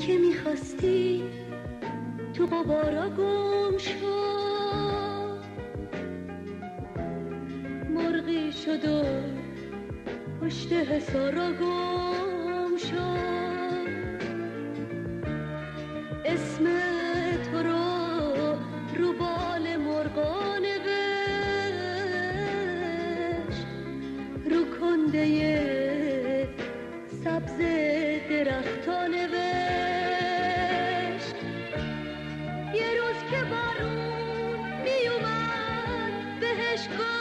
که میخواستی تو غبارا گم شد، مرغی شد و پشت حصارا گم شد. اسم تو رو بال مرغا نوشت، رو کنده سبز درختا نوشت. یه روز که بارون می اومد بهش گفت